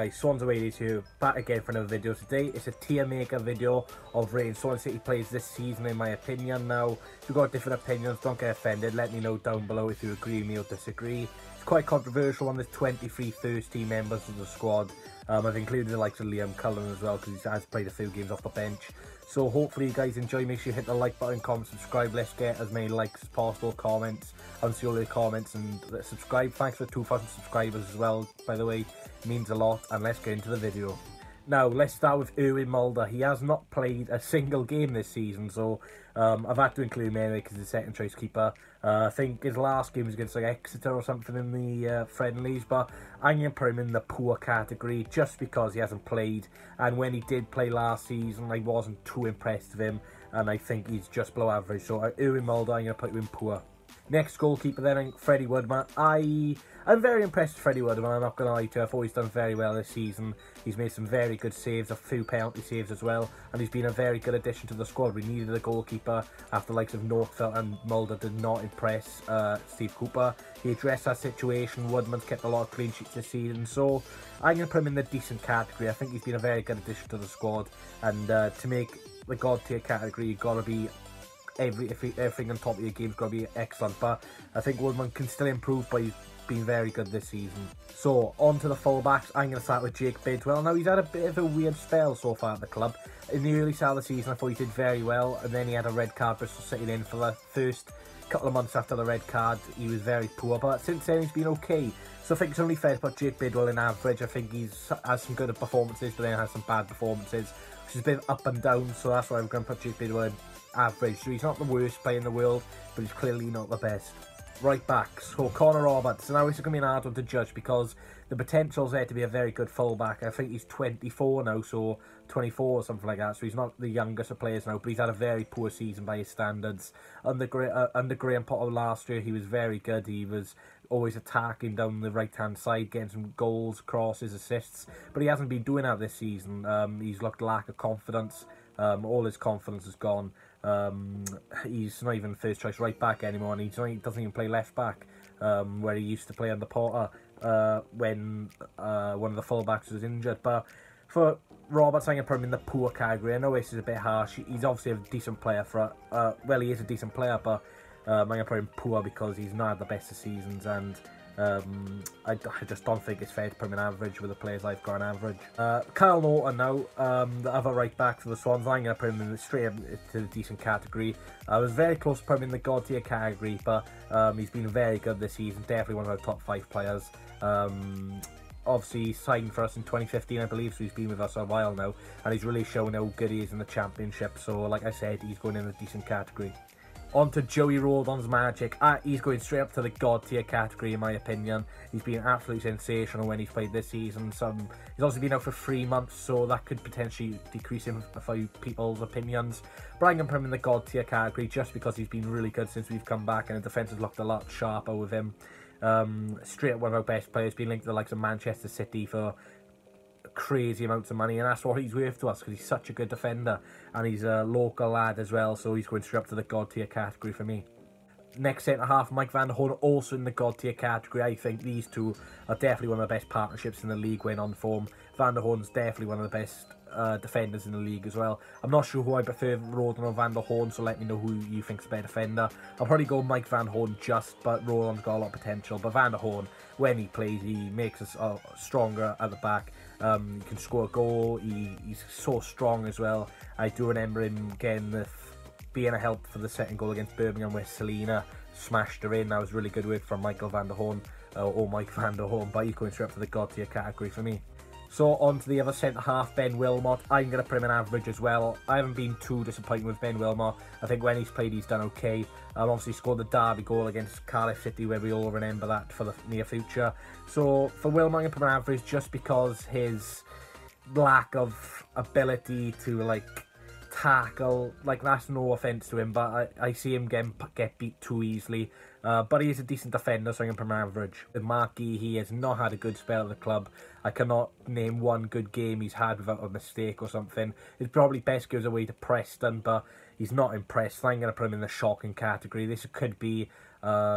guys, SwansAwayDays here, back again for another video. Today it's a Tiermaker video of rating Swansea City players this season in my opinion. Now, if you've got different opinions, don't get offended, let me know down below if you agree with me or disagree. It's quite controversial one, there's 23 first team members of the squad. I've included the likes of Liam Cullen as well because he has played a few games off the bench. So hopefully you guys enjoy. Make sure you hit the like button, comment, subscribe. Let's get as many likes as possible, comments. I want to see all your comments and subscribe. Thanks for 2,000 subscribers as well, by the way. It means a lot. And let's get into the video. Now, let's start with Erwin Mulder. He has not played a single game this season, so I've had to include him anyway because he's the second choice keeper. I think his last game was against like Exeter or something in the friendlies, but I'm going to put him in the poor category just because he hasn't played. And when he did play last season, I wasn't too impressed with him, and I think he's just below average. So Erwin Mulder, I'm going to put him in poor. Next goalkeeper then, Freddie Woodman. I'm very impressed with Freddie Woodman, I'm not going to lie to you. I thought he's done very well this season. He's made some very good saves, a few penalty saves as well, and he's been a very good addition to the squad. We needed a goalkeeper after the likes of Northfelt and Mulder did not impress Steve Cooper. He addressed that situation. Woodman's kept a lot of clean sheets this season, so I'm going to put him in the decent category. I think he's been a very good addition to the squad, and to make the God tier category, you've got to be everything on top of your game's got to be excellent, but I think Woodman can still improve, but he's been very good this season. So on to the fullbacks. I'm going to start with Jake Bidwell. Now, he's had a bit of a weird spell so far at the club. In the early start of the season I thought he did very well, and then he had a red card for sitting in for the first couple of months after the red card. He was very poor, but since then he's been okay. So I think it's only fair to put Jake Bidwell in average. I think he's has some good performances, but then has some bad performances, which is a bit up and down, so that's why I'm going to put Jake Bidwell in average. So he's not the worst player in the world, but he's clearly not the best. Right back, so Connor Roberts. Now this is going to be an hard one to judge because the potential's there to be a very good fullback. I think he's 24 now, so 24 or something like that, so he's not the youngest of players now, but he's had a very poor season by his standards. Under Graham Potter last year, he was very good. He was always attacking down the right hand side, getting some goals, crosses, assists, but he hasn't been doing that this season. He's looked lack of confidence. All his confidence is gone. He's not even first choice right back anymore, and he doesn't even play left back, where he used to play under Potter when one of the fullbacks was injured. But for Roberts, I'm going to put him in the poor category. I know this is a bit harsh. He's obviously a decent player for well, he is a decent player, but I'm going to put him poor because he's not had the best of seasons, and I just don't think it's fair to put him in average with the players I've got on average. Kyle Norton now, the other right back for the Swans. I'm going to put him in straight up to the decent category. I was very close to putting him in the God tier category, but he's been very good this season. Definitely one of our top 5 players. Obviously, he signed for us in 2015, I believe, so he's been with us a while now, and he's really shown how good he is in the Championship. So, like I said, he's going in the decent category. On to Joey Rodon's magic. He's going straight up to the God tier category in my opinion. He's been absolutely sensational when he's played this season. He's also been out for 3 months, so that could potentially decrease him a few people's opinions. But I'm going to put him in the God tier category just because he's been really good since we've come back, and the defence has looked a lot sharper with him. Straight up one of our best players, been linked to the likes of Manchester City for crazy amounts of money, and that's what he's worth to us because he's such a good defender, and he's a local lad as well, so he's going straight up to the God tier category for me. Next centre half, Mike van der Horn, also in the God tier category. I think these two are definitely one of the best partnerships in the league when on form. Van der Horn's definitely one of the best defenders in the league as well. I'm not sure who I prefer, Rodon or Van der Horn, so let me know who you think's a better defender. I'll probably go Mike van der Horn but Rodon's got a lot of potential. But Van der Horn, when he plays, he makes us stronger at the back. He can score a goal. He's so strong as well. I do remember him being a help for the second goal against Birmingham where Selena smashed her in. That was really good work from Michael van der Horn, or Mike van der Horn, but he's going straight up to the God tier category for me. So on to the other centre half, Ben Wilmot. I'm going to put him in average as well. I haven't been too disappointed with Ben Wilmot. I think when he's played, he's done okay. Obviously scored the derby goal against Cardiff City, where we all remember that for the near future. So for Wilmot, I'm going to put him in average just because his lack of ability to tackle, that's no offence to him, but I see him get beat too easily. But he is a decent defender, so I'm going to put him average. With Markey, he has not had a good spell at the club. I cannot name one good game he's had without a mistake or something. His probably best goes away to Preston, but he's not impressed. So I'm going to put him in the shocking category. This could be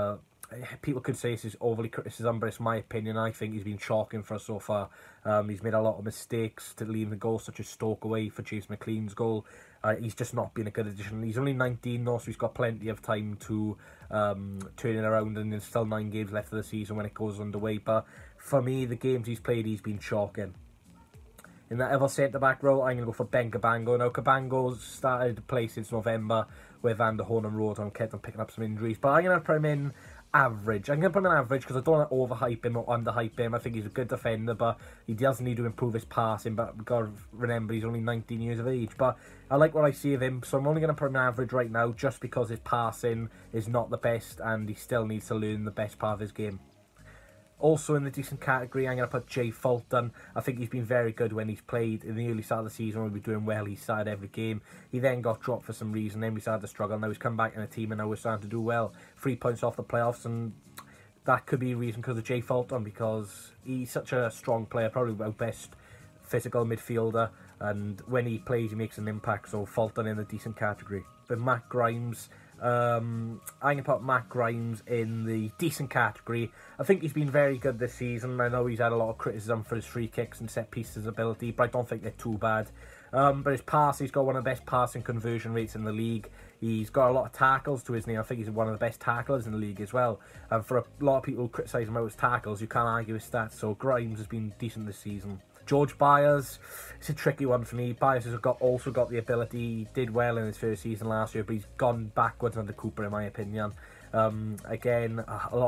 people could say this is overly criticism, but it's my opinion. I think he's been shocking for us so far. He's made a lot of mistakes to leave the goal, such as Stoke away for Chase McLean's goal. He's just not been a good addition. He's only 19 though, so he's got plenty of time to turn it around, and there's still 9 games left of the season when it goes underway. But for me, the games he's played, he's been shocking. In that other centre-back role, I'm going to go for Ben Cabango. Now, Cabango's started to play since November with Van der Horn and Road on, kept on picking up some injuries. But I'm going to put him in average. I'm going to put him in average because I don't want to overhype him or underhype him. I think he's a good defender, but he does need to improve his passing. But we've got to remember he's only 19 years of age. But I like what I see of him, so I'm only going to put him in average right now just because his passing is not the best and he still needs to learn the best part of his game. Also in the decent category, I'm going to put Jay Fulton. I think he's been very good when he's played. In the early start of the season, when we were doing well, he started every game. He then got dropped for some reason, then we started to struggle. Now he's come back in a team and now we're starting to do well. 3 points off the playoffs, and that could be a reason because of Jay Fulton, because he's such a strong player, probably our best physical midfielder, and when he plays he makes an impact. So Fulton in the decent category. But Matt Grimes, I'm going to put Matt Grimes in the decent category. I think he's been very good this season. I know he's had a lot of criticism for his free kicks and set pieces ability, but I don't think they're too bad. But his pass, he's got one of the best passing conversion rates in the league. He's got a lot of tackles to his name. I think he's one of the best tacklers in the league as well. And for a lot of people who criticise him about his tackles, you can't argue his stats. So Grimes has been decent this season. George Byers, it's a tricky one for me. Byers has also got the ability. He did well in his first season last year, but he's gone backwards under Cooper, in my opinion. Again,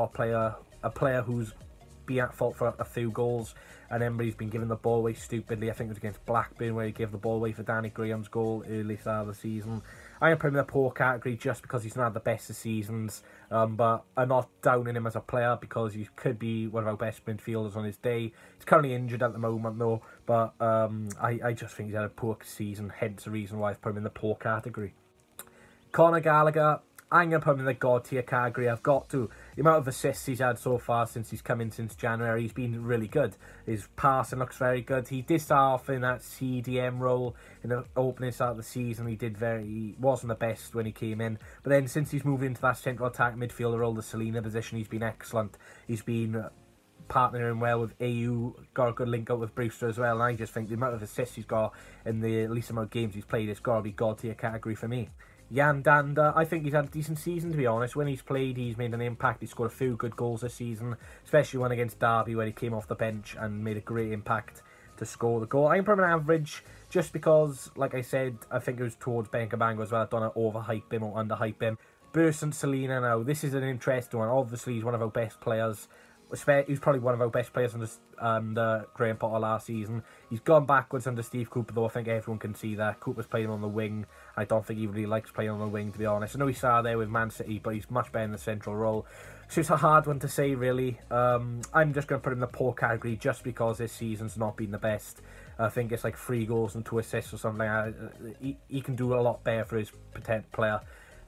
a player who's been at fault for a few goals, and then he's been given the ball away stupidly. I think it was against Blackburn where he gave the ball away for Danny Graham's goal early start of the season. I'm going to put him in the poor category just because he's not had the best of seasons, but I'm not downing him as a player because he could be one of our best midfielders on his day. He's currently injured at the moment though, but I just think he's had a poor season, hence the reason why I've put him in the poor category. Conor Gallagher, I'm going to put him in the God tier category. I've got to. The amount of assists he's had so far since he's come in since January, he's been really good. His passing looks very good. He did start off in that CDM role in the opening start of the season. He wasn't the best when he came in. But then since he's moved into that central attack midfielder role, the Selena position, he's been excellent. He's been partnering well with AU, got a good link up with Brewster as well. And I just think the amount of assists he's got in the least amount of games he's played, it's got to be God tier category for me. Jan Danda, I think he's had a decent season, to be honest. When he's played, he's made an impact. He scored a few good goals this season, especially one against Derby where he came off the bench and made a great impact to score the goal. I'm putting an average just because, like I said, I think it was towards Ben Cabango as well. I don't want to overhype him or underhype him. Burson Selena now, this is an interesting one. Obviously, he's one of our best players. He was probably one of our best players under Graham Potter last season. He's gone backwards under Steve Cooper, though. I think everyone can see that. Cooper's playing on the wing. I don't think he really likes playing on the wing, to be honest. I know he started there with Man City, but he's much better in the central role. So it's a hard one to say, really. I'm just going to put him in the poor category just because this season's not been the best. I think it's like 3 goals and 2 assists or something like that. He can do a lot better for his potential player.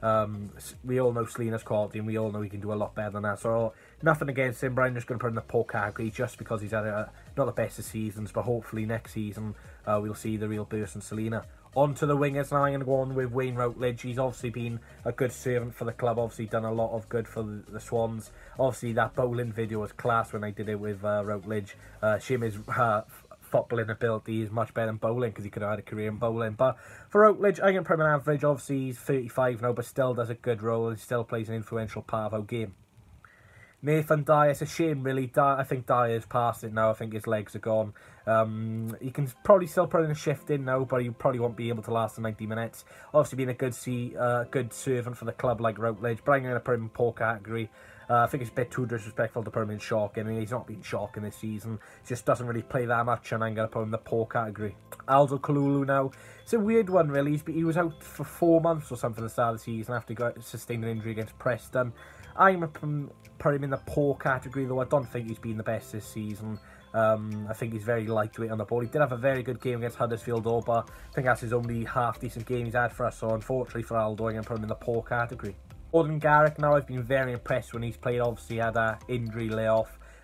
We all know Selena's quality and we all know he can do a lot better than that, so nothing against him, but I'm just going to put him in the poor category just because he's had not the best of seasons, but hopefully next season we'll see the real Burson Selena. On to the wingers now. I'm going to go on with Wayne Routledge. He's obviously been a good servant for the club, obviously done a lot of good for the Swans. Obviously that bowling video was class when I did it with Routledge. Shame his footballing ability is much better than bowling because he could have had a career in bowling. But for Routledge, I'm going to put him an average. Obviously he's 35 now, but still does a good role and still plays an influential part of our game. Nathan Dyer, it's a shame really. I think Dyer's past it now. I think his legs are gone. He can probably still put in a shift in now, but he probably won't be able to last the 90 minutes. Obviously being a good servant for the club like Routledge, but I'm going to put him in poor category. I think it's a bit too disrespectful to put him in shocking. I mean, he's not been shocking this season. He just doesn't really play that much, and I'm going to put him in the poor category. Aldo Kalulu now. It's a weird one, really. He was out for 4 months or something at the start of the season after he sustained an injury against Preston. I'm going to put him in the poor category, though I don't think he's been the best this season. I think he's very lightweight on the ball. He did have a very good game against Huddersfield, though, but I think that's his only half-decent game he's had for us, so unfortunately for Aldo, I'm going to put him in the poor category. Gordon Garrick now, I've been very impressed when he's played. Obviously had an injury layoff.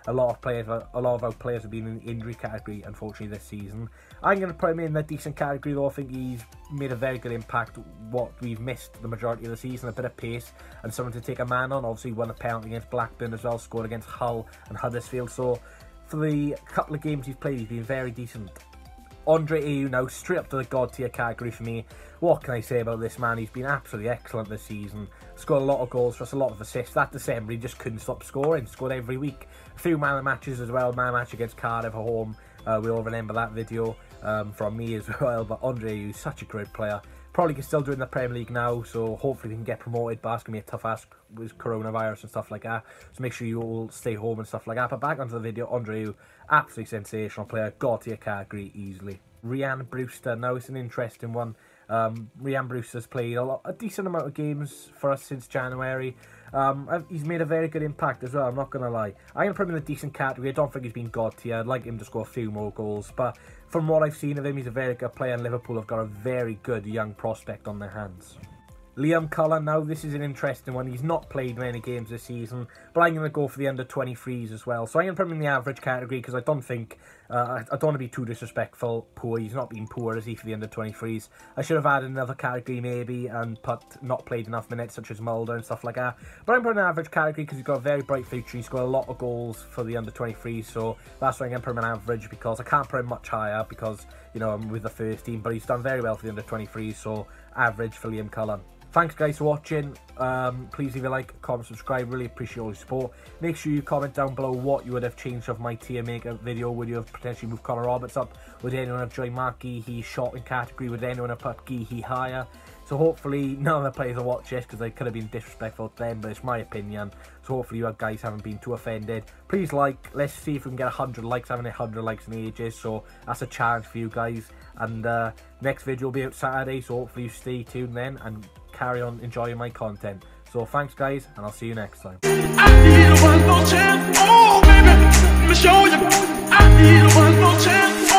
A lot of our players have been in the injury category, unfortunately, this season. I'm going to put him in the decent category, though. I think he's made a very good impact. What we've missed the majority of the season, a bit of pace and someone to take a man on. Obviously, won a penalty against Blackburn as well, scored against Hull and Huddersfield. So for the couple of games he's played, he's been very decent. Andre Ayew now straight up to the god tier category for me. What can I say about this man? He's been absolutely excellent this season. Scored a lot of goals for us, a lot of assists. That December he just couldn't stop scoring. Scored every week. A few man matches as well. Man match against Cardiff at home. We all remember that video from me as well. But Andre Ayew is such a great player. Probably can still do it in the Premier League now, so hopefully we can get promoted, but that's going to be a tough ask with coronavirus and stuff like that, so make sure you all stay home and stuff like that. But back onto the video, Andre Ayew, absolutely sensational player, got to your category easily. Rhian Brewster, now it's an interesting one. Rhian Brewster's played a decent amount of games for us since January. He's made a very good impact as well, I'm not going to lie. I'm going to put him in a decent category. I don't think he's been god tier. I'd like him to score a few more goals, but from what I've seen of him, he's a very good player, and Liverpool have got a very good young prospect on their hands. Liam Cullen, now this is an interesting one. He's not played many games this season, but I'm going to go for the under-23s as well. So I'm going to put him in the average category because I don't think, I don't want to be too disrespectful. Poor, he's not been poor, is he, for the under-23s? I should have added another category maybe and put not played enough minutes such as Mulder and stuff like that. But I'm putting an average category because he's got a very bright future. He's got a lot of goals for the under-23s, so that's why I'm going to put him in average, because I can't put him much higher because, you know, I'm with the first team, but he's done very well for the under-23s, so average for Liam Cullen. Thanks guys for watching. Please leave a like, comment, subscribe. Really appreciate all your support. Make sure you comment down below what you would have changed of my Tiermaker video. Would you have potentially moved Connor Roberts up? Would anyone have joined Mark Geehee shot in category? Would anyone have put Geehee higher? So hopefully none of the players will watch this because they could have been disrespectful to them, but it's my opinion. So hopefully you guys haven't been too offended. Please like. Let's see if we can get 100 likes. I haven't had 100 likes in ages, so that's a challenge for you guys. And next video will be out Saturday, so hopefully you stay tuned then and carry on enjoying my content. So thanks guys, and I'll see you next time. I need a one more chance, oh baby, let me show you. I need a one more chance,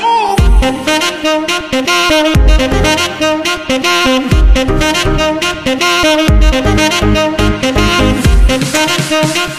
oh.